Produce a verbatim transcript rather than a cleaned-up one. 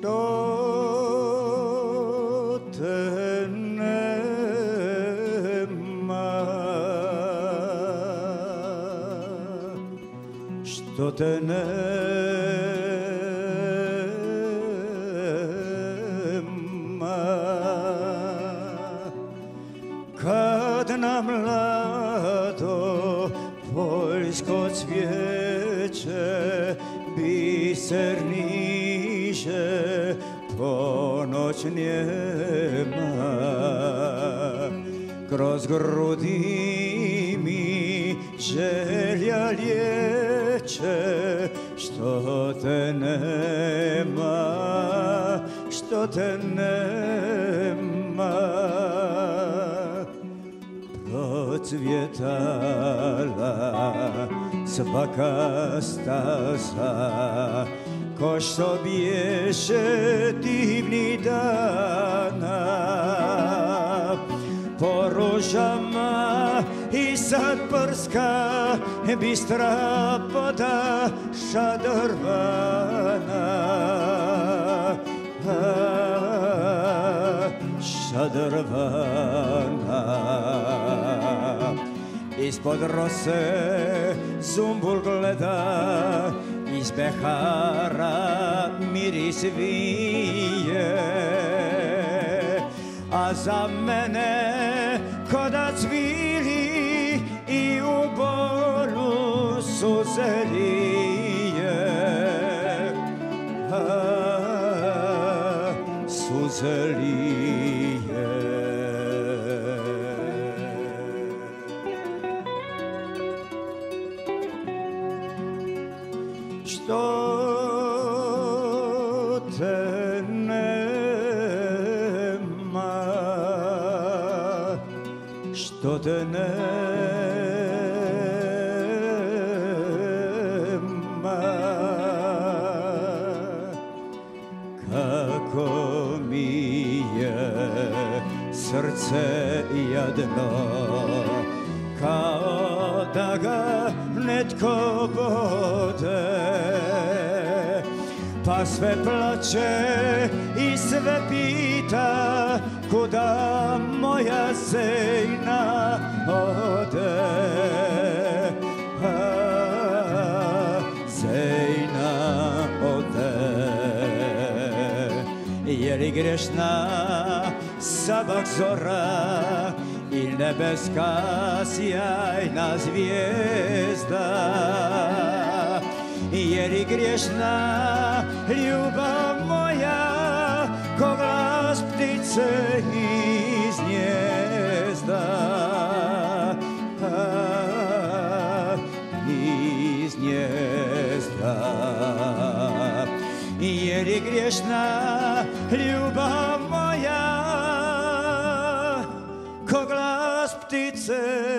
što te nema, što te nema, kad na mlado poljsko cvijeće biser niže ponoć njema, kroz grudi mi želja liječe, što te nema, što te nema. Procvjetala svaka staza, ko što biješe divni dana, po ružama i sad prska bistra voda šadrvana, šadrvana. Ispod rose zumbul gleda, iz behara miris vije, a za mene ko da cvili i u bolu suze lije, suze lije. Što te nema, što te nema, kako mi je srce jadno, kao da ga netko bode, pa sve plače i sve pita, kuda moja Zejna ode. A, Zejna ode, je li grešna sabak zora i nebeska sjajna zvijezda, je li griješna ljubav moja ko glas ptice iz gnijezda, iz gnijezda. Je li griješna ljubav moja ko glas ptice